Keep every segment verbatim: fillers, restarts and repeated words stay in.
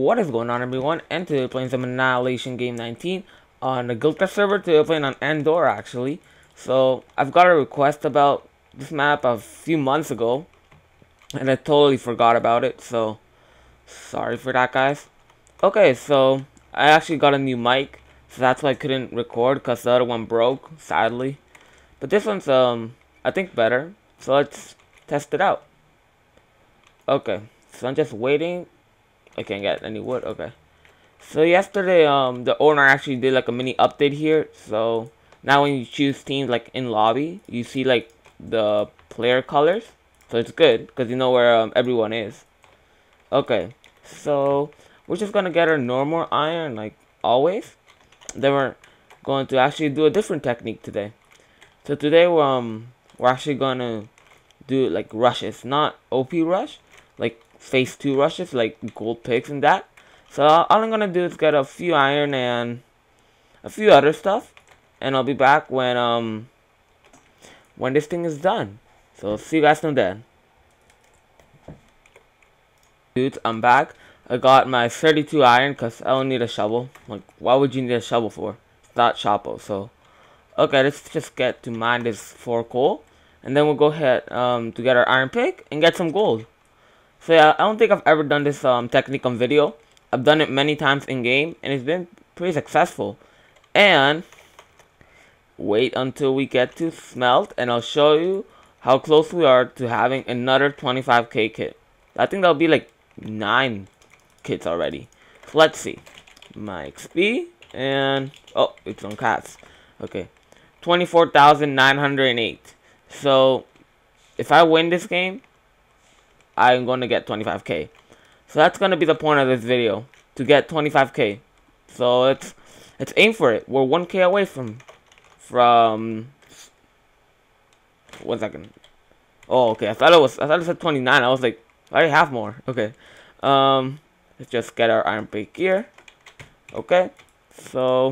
What is going on, everyone? And today we're playing some Annihilation Game nineteen on the Guildcraft server. Today we're playing on Andorra, actually. So I've got a request about this map a few months ago, and I totally forgot about it. So sorry for that, guys. Okay, so I actually got a new mic, so that's why I couldn't record because the other one broke, sadly. But this one's um I think better. So let's test it out. Okay, so I'm just waiting. I can't get any wood. Okay. So yesterday, um, the owner actually did like a mini update here. So now when you choose teams like in lobby, you see like the player colors. So it's good because you know where um, everyone is. Okay. So we're just gonna get our normal iron like always. Then we're going to actually do a different technique today. So today, we're, um, we're actually gonna do like rushes, not O P rush, like phase two rushes, like gold picks and that. So all I'm gonna do is get a few iron and a few other stuff, and I'll be back when um when this thing is done. So see you guys then. Dudes, I'm back. I got my thirty-two iron because I don't need a shovel. Like, why would you need a shovel for? It's not Chapo. So okay, let's just get to mine this four coal, and then we'll go ahead um to get our iron pick and get some gold. So yeah, I don't think I've ever done this um, technique on video. I've done it many times in game, and it's been pretty successful. And wait until we get to smelt, and I'll show you how close we are to having another twenty-five K kit. I think that'll be like nine kits already. So let's see. My X P, and oh, it's on cats. Okay, twenty-four thousand nine hundred eight. So if I win this game, I'm going to get twenty-five K. So that's going to be the point of this video, to get twenty-five K. So let's let's aim for it. We're one K away from from one second. Oh, okay. I thought it was I thought it said twenty-nine. I was like, I already have more. Okay. Um let's just get our iron pick here. Okay. So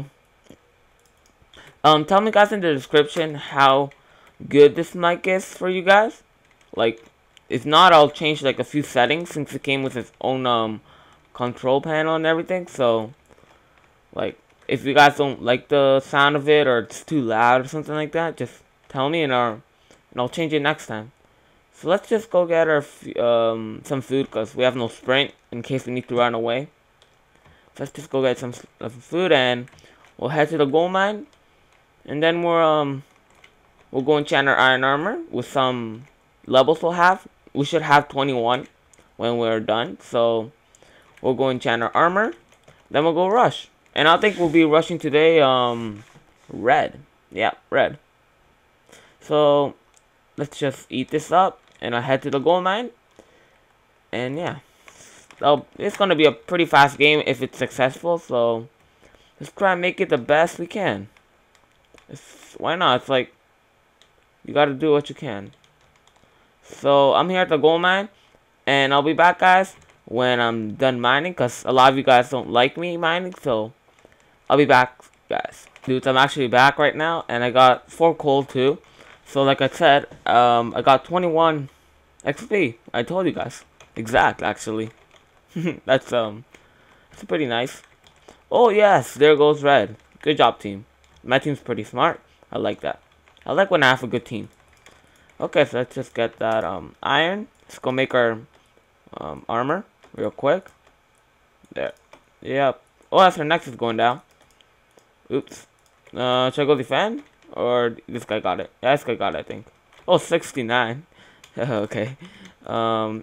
um tell me guys in the description how good this mic is for you guys. Like, if not, I'll change like a few settings since it came with its own um control panel and everything. So like, if you guys don't like the sound of it or it's too loud or something like that, just tell me and I'll and I'll change it next time. So let's just go get our um some food because we have no sprint in case we need to run away. So let's just go get some, some food and we'll head to the gold mine, and then we're um we'll go enchant our iron armor with some levels we'll have. We should have twenty-one when we're done. So we'll go enchant our armor. Then we'll go rush. And I think we'll be rushing today um red. Yeah, red. So let's just eat this up and I'll head to the gold mine. And yeah. So it's gonna be a pretty fast game if it's successful. So let's try and make it the best we can. It's, why not? It's like, you gotta do what you can. So I'm here at the gold mine, and I'll be back, guys, when I'm done mining, because a lot of you guys don't like me mining. So I'll be back, guys. Dudes, I'm actually back right now, and I got four coal too. So like I said, um, I got twenty-one X P. I told you guys, exact actually. that's um, that's pretty nice. Oh yes, there goes red. Good job, team. My team's pretty smart. I like that. I like when I have a good team. Okay, so let's just get that um iron. Let's go make our um armor real quick. There. Yep. Oh, that's our nexus going down. Oops. Uh, should I go defend? Or this guy got it? Yeah, this guy got it, I think. Oh, sixty-nine. Okay. Um.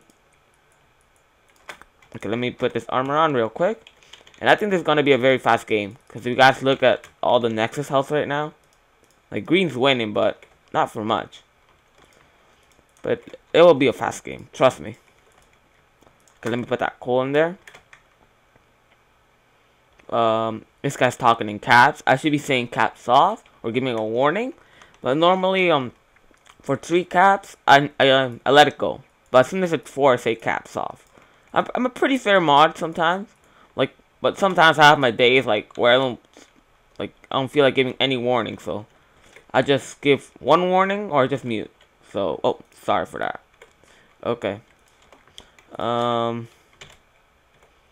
Okay, let me put this armor on real quick. And I think this is gonna be a very fast game. Because if you guys look at all the nexus health right now, like green's winning, but not for much. But it will be a fast game. Trust me. Okay, let me put that coal in there. Um, this guy's talking in caps. I should be saying caps off or giving a warning. But normally, um, for three caps, I I, um, I let it go. But as soon as it's four, I say caps off. I'm I'm a pretty fair mod sometimes. Like, but sometimes I have my days like where I don't like I don't feel like giving any warning. So I just give one warning or just mute. So, oh, sorry for that. Okay. Um,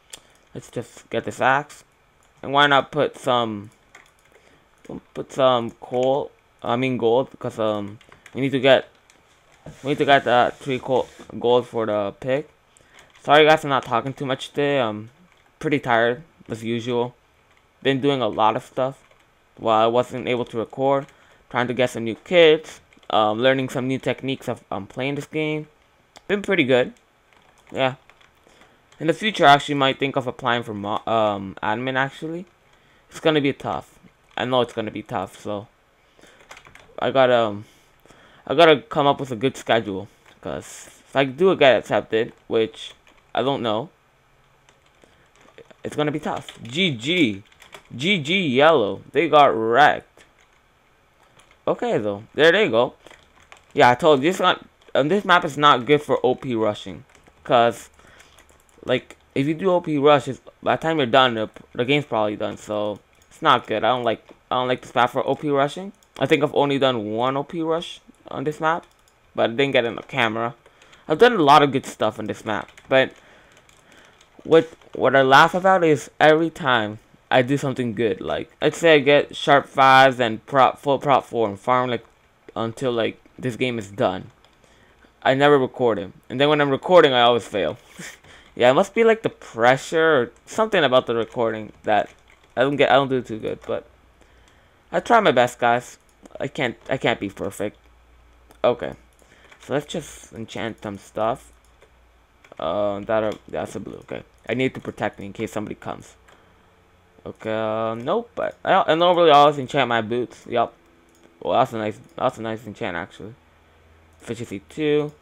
Let's just get this axe. And why not put some put some coal? I mean gold, because um we need to get we need to get that three coal gold for the pig. Sorry guys, I'm not talking too much today. I'm pretty tired as usual. Been doing a lot of stuff while I wasn't able to record. Trying to get some new kits. Um, learning some new techniques of um, playing this game. Been pretty good. Yeah. In the future, I actually might think of applying for mo um, admin, actually. It's going to be tough. I know it's going to be tough, so I gotta, um, I gotta come up with a good schedule. Because if I do get accepted, which I don't know, it's going to be tough. G G. G G Yellow. They got wrecked. Okay, though. There they go. Yeah, I told you, this, not, um, this map is not good for O P rushing. Because, like, if you do O P rushes, by the time you're done, the, the game's probably done. So, it's not good. I don't like I don't like this map for O P rushing. I think I've only done one O P rush on this map. But I didn't get in the camera. I've done a lot of good stuff on this map. But, what, what I laugh about is every time I do something good. Like, let's say I get sharp fives and prop full prop four and farm like until like this game is done. I never record it, and then when I'm recording, I always fail. Yeah, it must be like the pressure or something about the recording that I don't get. I don't do too good, but I try my best, guys. I can't. I can't be perfect. Okay, so let's just enchant some stuff. Uh, that are that's a blue. Okay, I need to protect me in case somebody comes. Okay, uh, nope, but I, I normally always enchant my boots. Yup. Well, that's a nice, that's a nice enchant actually. Efficiency two.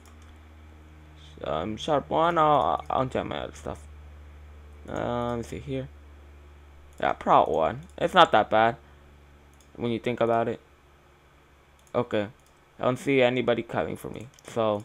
Um, sharp one. I'll, I'll enchant my other stuff. Uh, let me see here. Yeah, prot one. It's not that bad when you think about it. Okay, I don't see anybody coming for me. So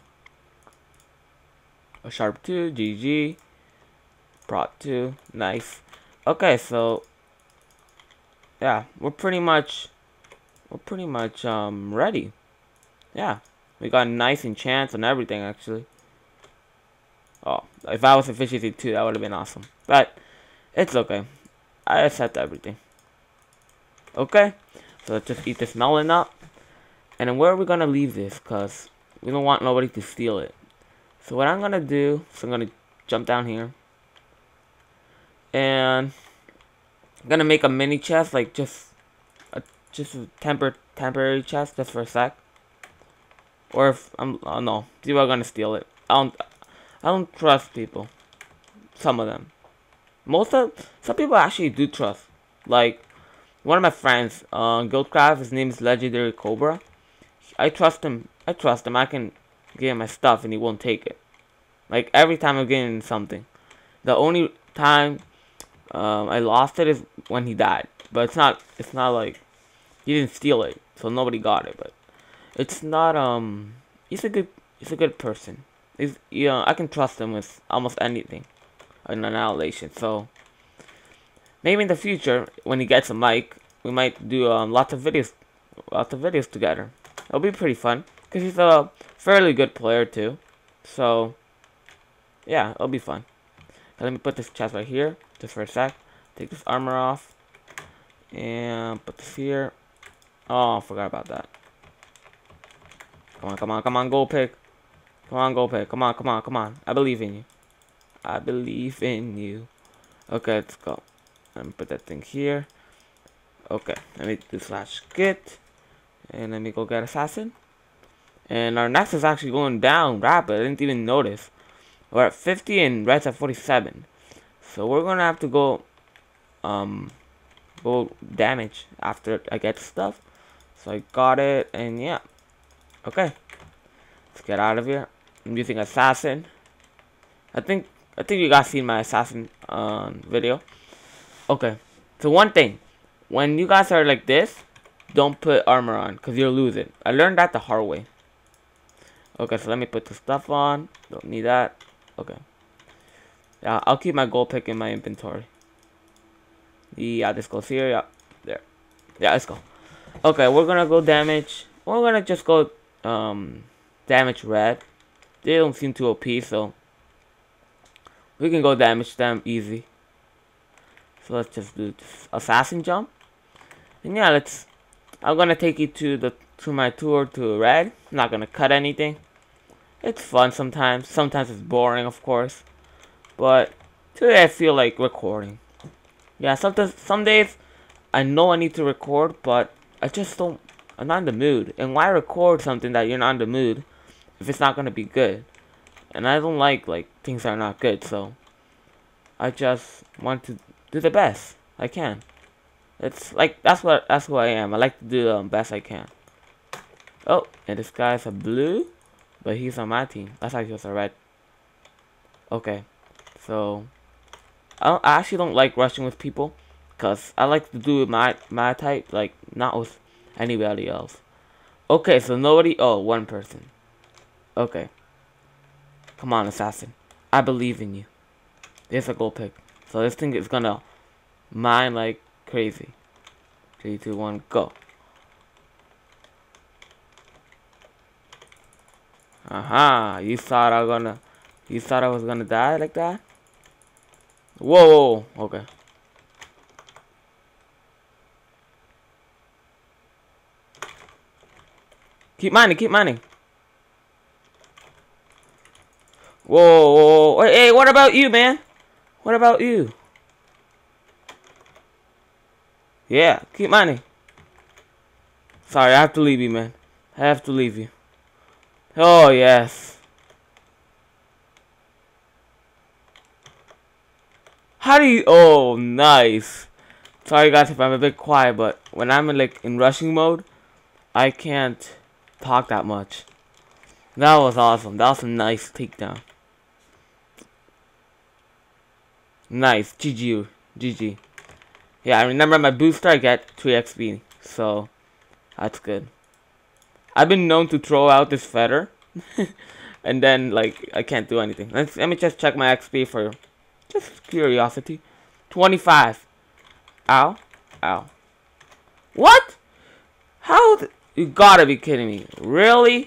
a sharp two. G G. Prot two. Nice. Okay, so yeah, we're pretty much we're pretty much um ready. Yeah, we got nice enchants and everything actually. Oh, if I was efficiency two, that would have been awesome. But it's okay. I accept everything. Okay, so let's just eat this melon up. And then where are we gonna leave this? Cause we don't want nobody to steal it. So what I'm gonna do, so I'm gonna jump down here. And I'm gonna make a mini chest, like just a just a tempor temporary chest, just for a sec. Or if I'm, oh no, people are gonna steal it. I don't, I don't trust people. Some of them, most of some people actually do trust. Like one of my friends, uh, Guildcraft. His name is Legendary Cobra. I trust him. I trust him. I can give him my stuff and he won't take it. Like every time I'm getting something, the only time Um, I lost it is when he died, but it's not. It's not like he didn't steal it, so nobody got it. But it's not. Um, he's a good. He's a good person. He's. You know, I can trust him with almost anything in Annihilation. So maybe in the future, when he gets a mic, we might do um lots of videos, lots of videos together. It'll be pretty fun because he's a fairly good player too. So yeah, it'll be fun. Let me put this chest right here, just for a sec. Take this armor off. And put this here. Oh, I forgot about that. Come on, come on, come on, go pick. Come on, go pick. Come on, come on, come on. I believe in you. I believe in you. Okay, let's go. Let me put that thing here. Okay, let me do slash git. And let me go get assassin. And our next is actually going down rapid. I didn't even notice. We're at fifty and red's at forty-seven. So we're gonna have to go um go damage after I get stuff. So I got it, and yeah. Okay. Let's get out of here. I'm using assassin. I think I think you guys seen my assassin um video. Okay. So one thing, when you guys are like this, don't put armor on because you'll lose it. I learned that the hard way. Okay, so let me put the stuff on. Don't need that. Okay. Yeah, I'll keep my gold pick in my inventory. Yeah, this goes here. Yeah, there. Yeah, let's go. Okay, we're gonna go damage. We're gonna just go um damage red. They don't seem too O P, so we can go damage them easy. So let's just do this assassin jump. And yeah, let's. I'm gonna take you to the to my tour to red. I'm not gonna cut anything. It's fun sometimes. Sometimes it's boring, of course. But today I feel like recording. Yeah, sometimes some days I know I need to record, but I just don't. I'm not in the mood. And why record something that you're not in the mood if it's not gonna be good? And I don't like like things that are not good. So I just want to do the best I can. It's like that's what that's who I am. I like to do the um, best I can. Oh, and this guy's a blue, but he's on my team. That's actually just a red. Okay, so I, don't, I actually don't like rushing with people, cause I like to do my my type, like not with anybody else. Okay, so nobody. Oh, one person. Okay, come on, assassin. I believe in you. There's a gold pick. So this thing is gonna mine like crazy. Three, two, one, go. Aha! You thought I was gonna, you thought I was gonna die like that? Whoa! Okay. Keep mining, keep mining. Whoa, whoa, whoa! Hey, what about you, man? What about you? Yeah, keep mining. Sorry, I have to leave you, man. I have to leave you. Oh, yes. How do you... Oh, nice. Sorry, guys, if I'm a bit quiet, but when I'm in, like, in rushing mode, I can't talk that much. That was awesome. That was a nice takedown. Nice. G G. G G. Yeah, I remember my booster, I get three X P. So, that's good. I've been known to throw out this feather. And then, like, I can't do anything. Let's, let me just check my X P for just curiosity. twenty-five. Ow. Ow. What? How? Th you gotta be kidding me. Really?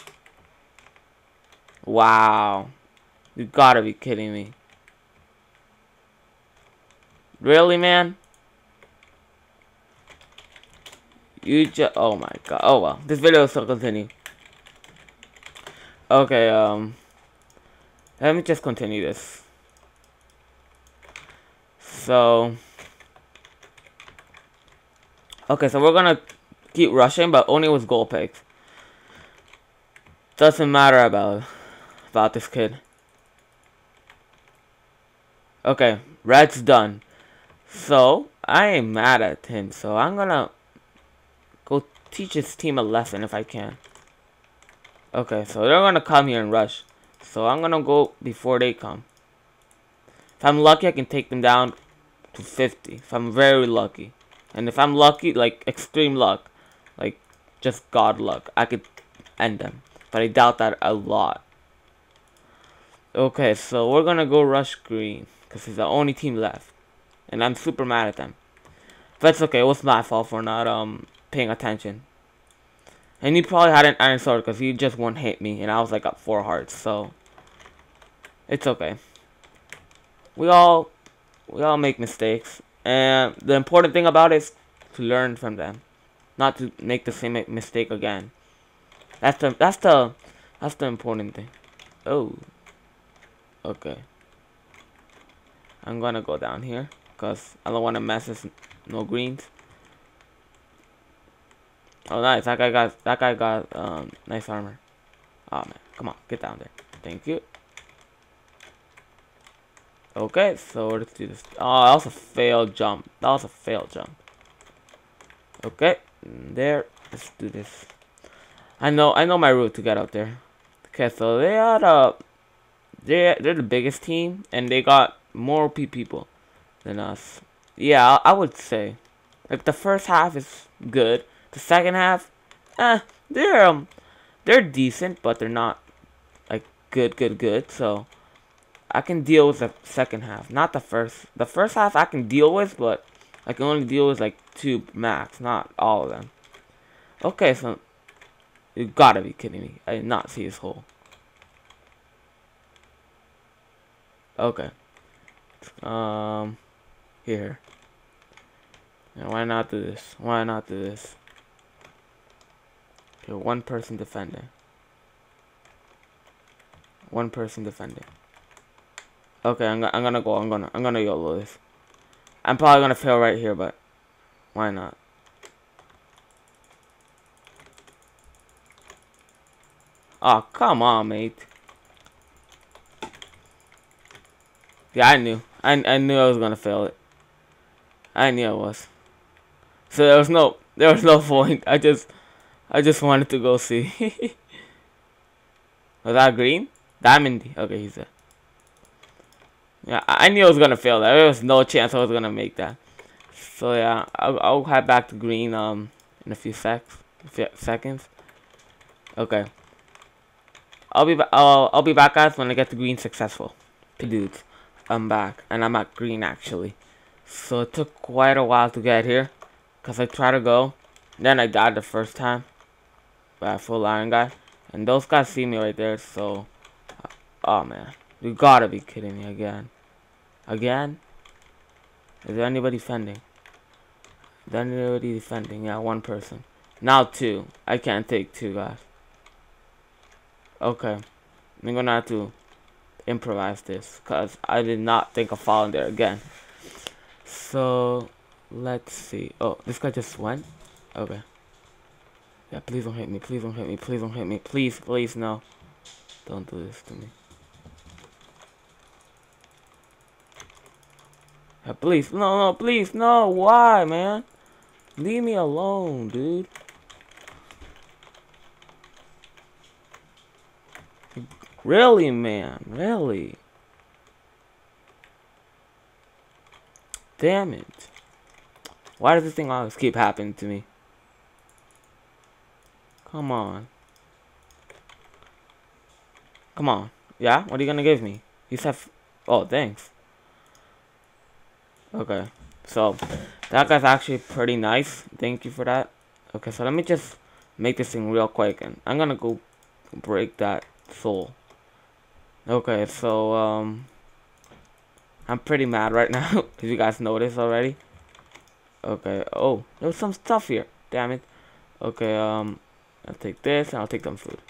Wow. You gotta be kidding me. Really, man? You just... Oh, my God. Oh, well. This video will still continue. Okay, um... let me just continue this. So... Okay, so we're gonna keep rushing, but only with gold picks. Doesn't matter about... about this kid. Okay, red's done. So, I am mad at him, so I'm gonna go teach his team a lesson if I can. Okay, so they're gonna come here and rush. So I'm gonna go before they come. If I'm lucky, I can take them down to fifty. If I'm very lucky. And if I'm lucky, like extreme luck, like just God luck, I could end them. But I doubt that a lot. Okay, so we're gonna go rush green, because he's the only team left. And I'm super mad at them. But it's okay, it was my fault for not um paying attention. And he probably had an iron sword because he just one hit me and I was like at four hearts, so it's okay. We all we all make mistakes, and the important thing about it is to learn from them, not to make the same mistake again. That's the that's the that's the important thing. Oh, okay. I'm gonna go down here because I don't want to mess with no greens. Oh, nice. That guy got that guy got um nice armor. Oh man, come on, get down there. Thank you. Okay, so let's do this. Oh, that was a failed jump. That was a failed jump. Okay, there. Let's do this. I know, I know my route to get out there. Okay, so they are the they they're the biggest team, and they got more O P people than us. Yeah, I, I would say, like the first half is good. The second half, eh, they're um, they're decent, but they're not like good, good, good. So I can deal with the second half, not the first. The first half I can deal with, but I can only deal with like two max, not all of them. Okay, so you gotta be kidding me! I did not see his hole. Okay. Um, Here. Yeah, why not do this? Why not do this? Okay, one person defending. One person defending. Okay, I'm, I'm gonna go. I'm gonna I'm gonna YOLO this. I'm probably gonna fail right here, but why not? Oh, come on, mate. Yeah, I knew. I I knew I was gonna fail it. I knew I was. So there was no there was no point. I just I just wanted to go see. Was that green? Diamondy. Okay, he said. Yeah, I knew I was gonna fail that. There was no chance I was gonna make that. So yeah, I'll, I'll head back to green um in a few secs, a few seconds. Okay. I'll be back. I'll I'll be back, guys, when I get to green successful. Dudes, I'm back, and I'm at green actually. So it took quite a while to get here, cause I tried to go, then I died the first time by a full iron guy, and those guys see me right there. So, oh man, you gotta be kidding me again, again. Is there anybody defending? Is there anybody defending? Yeah, one person. Now two. I can't take two guys. Okay, I'm gonna have to improvise this because I did not think of falling there again. So let's see. Oh, this guy just went. Okay. Yeah, please don't hit me. Please don't hit me. Please don't hit me. Please, please, no. Don't do this to me. Yeah, please, no, no, please, no. Why, man? Leave me alone, dude. Really, man? Really? Damn it. Why does this thing always keep happening to me? Come on. Come on. Yeah? What are you gonna give me? You said... F oh, thanks. Okay. So, that guy's actually pretty nice. Thank you for that. Okay, so let me just make this thing real quick. And I'm gonna go break that soul. Okay, so, um... I'm pretty mad right now, because you guys noticed already. Okay, oh, there's some stuff here. Damn it. Okay, um, I'll take this, and I'll take some food.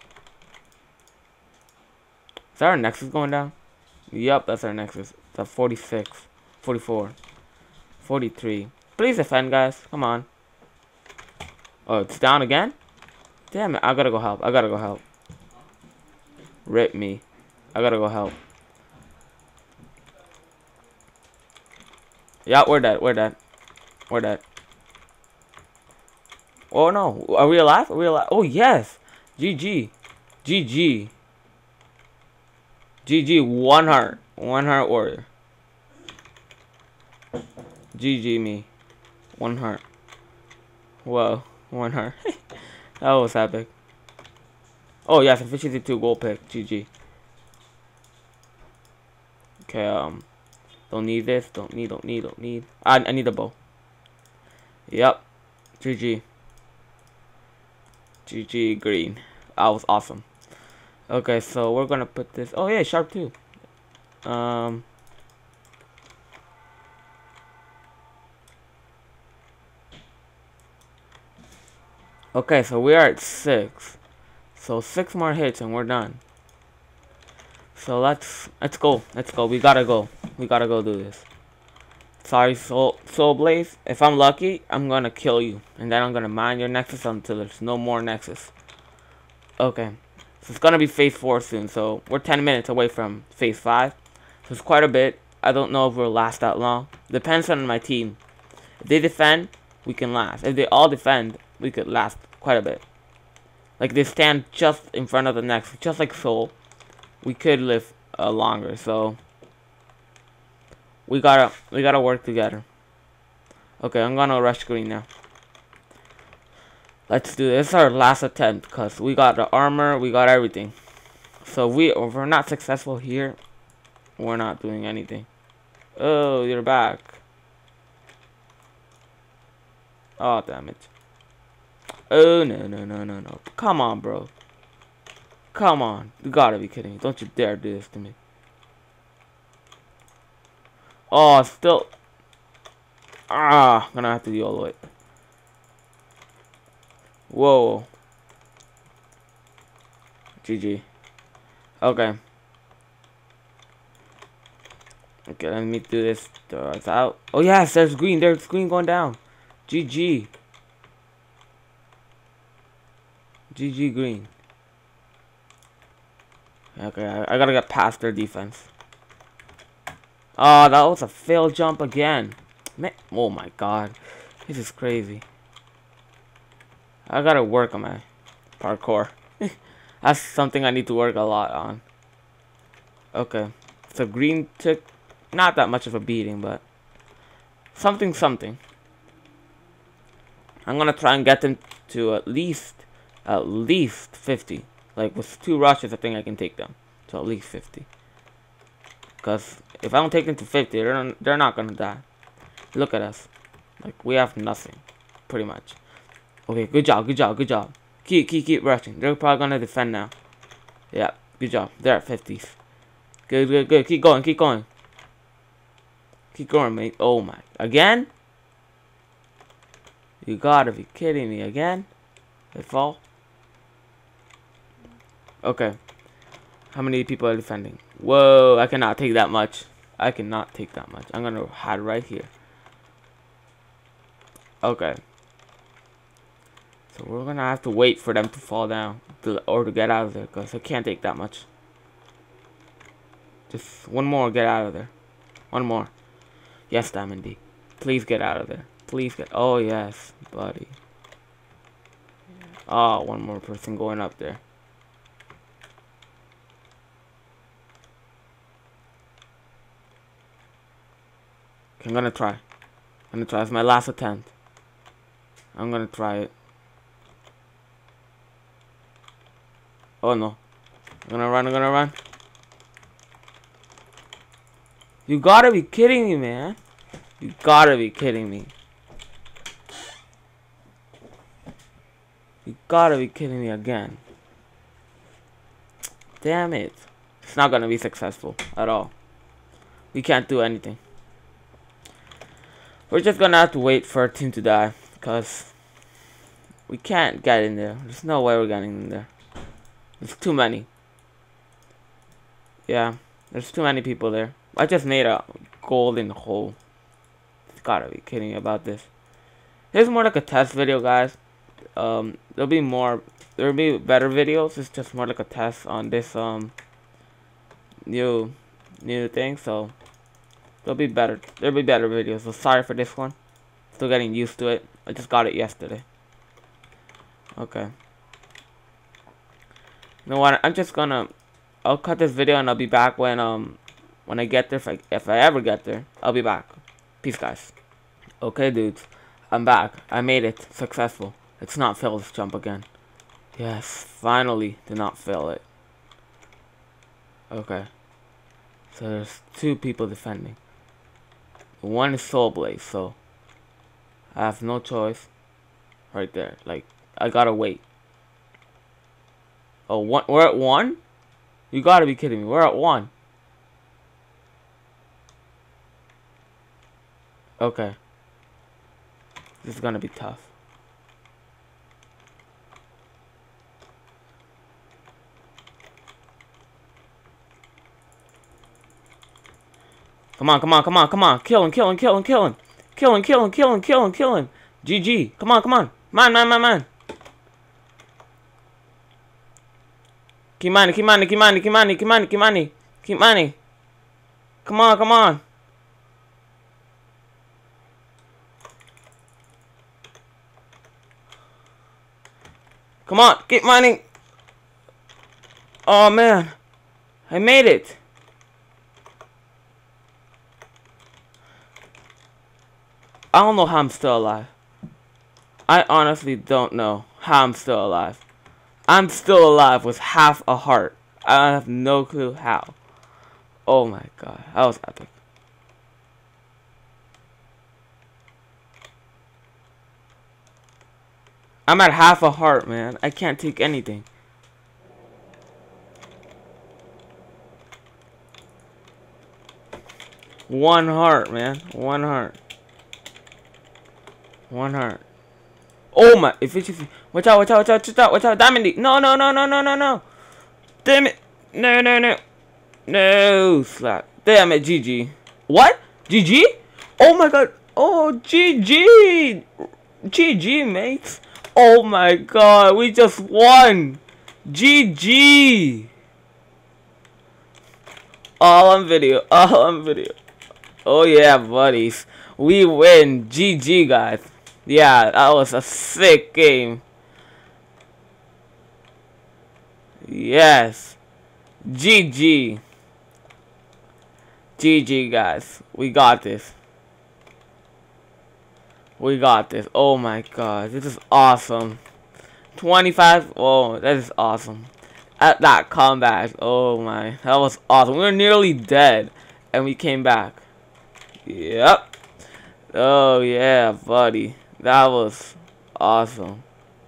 Is that our nexus going down? Yup, that's our nexus. It's at forty-six, forty-four, forty-three. Please defend, guys. Come on. Oh, it's down again? Damn it, I gotta go help. I gotta go help. Rip me. I gotta go help. Yeah, we're dead. We're dead. We're dead. Oh no. Are we alive? Are we alive? Oh yes. G G. G G. G G. One heart. One heart warrior. G G me. One heart. Whoa. One heart. That was epic. Oh yes. Efficiency two gold pick. G G. Okay. Um. Don't need this. Don't need. Don't need. Don't need. I, I need a bow. Yep. G G. G G green. That was awesome. Okay, so we're gonna put this. Oh yeah, sharp too. Um. Okay, so we are at six. So six more hits and we're done. So let's let's go. Let's go. We gotta go. We gotta go do this. Sorry, Soul, Soul Blaze. If I'm lucky, I'm gonna kill you. And then I'm gonna mine your Nexus until there's no more Nexus. Okay. So it's gonna be phase four soon. So we're ten minutes away from phase five. So it's quite a bit. I don't know if we'll last that long. Depends on my team. If they defend, we can last. If they all defend, we could last quite a bit. Like they stand just in front of the Nexus. Just like Soul. We could live uh, longer. So... We gotta, we gotta work together. Okay, I'm gonna rush green now. Let's do this. This is our last attempt, cause we got the armor, we got everything. So we, if we're not successful here, we're not doing anything. Oh, you're back. Oh, damn it. Oh, no, no, no, no, no. Come on, bro. Come on. You gotta be kidding me. Don't you dare do this to me. Oh, still. Ah, I'm gonna have to do all the way. Whoa. G G. Okay. Okay, let me do this. Uh, it's out. Oh yes, there's green. There's green going down. G G. G G green. Okay, I, I gotta get past their defense. Oh, that was a failed jump again. Man, oh my god. This is crazy. I gotta work on my parkour. That's something I need to work a lot on. Okay. So green took not that much of a beating, but something something. I'm gonna try and get them to at least at least fifty. Like with two rushes, I think I can take them to at least fifty. Because if I don't take them to fifty, they're not, they're not gonna die. Look at us, like we have nothing, pretty much. Okay, good job, good job, good job. Keep keep keep rushing. They're probably gonna defend now. Yeah, good job. They're at fifties. Good, good, good. Keep going, keep going. Keep going, mate. Oh my, again? You gotta be kidding me again? They fall. Okay. How many people are defending? Whoa, I cannot take that much. I cannot take that much. I'm gonna hide right here. Okay. So we're gonna have to wait for them to fall down to, or to get out of there, because I can't take that much. Just one more, get out of there. One more. Yes, Diamond D. Please get out of there. Please get. Oh yes, buddy. Oh, one more person going up there. Okay, I'm gonna try. I'm gonna try. It's my last attempt. I'm gonna try it. Oh no. I'm gonna run, I'm gonna run. You gotta be kidding me, man. You gotta be kidding me. You gotta be kidding me again. Damn it. It's not gonna be successful at all. We can't do anything. We're just gonna have to wait for our team to die, because we can't get in there. There's no way we're getting in there. There's too many. Yeah, there's too many people there. I just made a golden hole. You gotta be kidding me about this. This is more like a test video, guys. Um, there'll be more. There'll be better videos. It's just more like a test on this um new new thing. So there'll be better. There'll be better videos. So sorry for this one. Still getting used to it. I just got it yesterday. Okay. You know what? I'm just gonna. I'll cut this video and I'll be back when um when I get there. If I if I ever get there, I'll be back. Peace, guys. Okay, dudes. I'm back. I made it. Successful. Let's not fail this jump again. Yes, finally did not fail it. Okay. So there's two people defending. One is Soul Blaze, so I have no choice. Right there. Like, I gotta wait. Oh, one, we're at one? You gotta be kidding me. We're at one. Okay. This is gonna be tough. Come on, come on, come on, come on. Kill him, kill him, kill him, kill him. Kill him, kill him, kill him, kill him, kill him. G G. Come on, come on. Man, man, man, man. Keep money, keep money, keep money, keep money, keep money, keep money. Keep money. Come on, come on. Come on, keep money. Oh, man. I made it. I don't know how I'm still alive. I honestly don't know how I'm still alive. I'm still alive with half a heart. I have no clue how. Oh my god, that was epic. I'm at half a heart, man. I can't take anything. One heart, man. One heart. one heart. Oh my, efficiency. Watch out, watch out, watch out, watch out, watch out. Diamond. No, no, no, no, no, no, no. Damn it. No, no, no. No, slap. Damn it, G G. What? G G? Oh my god. Oh, G G. G G, mates. Oh my god, we just won. G G. All on video, all on video. Oh yeah, buddies. We win. G G, guys. Yeah, that was a sick game. Yes. G G. G G, guys. We got this. We got this. Oh my god. This is awesome. twenty-five. Oh, that is awesome. At that comeback. Oh my. That was awesome. We were nearly dead. And we came back. Yep. Oh yeah, buddy. That was awesome.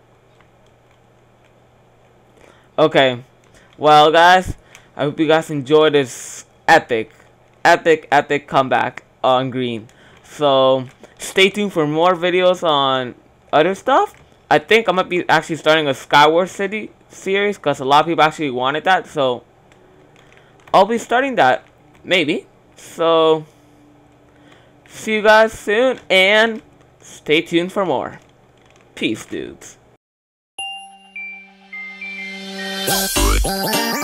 Okay. Well, guys. I hope you guys enjoyed this epic, epic, epic comeback on green. So, stay tuned for more videos on other stuff. I think I might be actually starting a Skywars City series because a lot of people actually wanted that. So, I'll be starting that. Maybe. So, see you guys soon and stay tuned for more. Peace, dudes.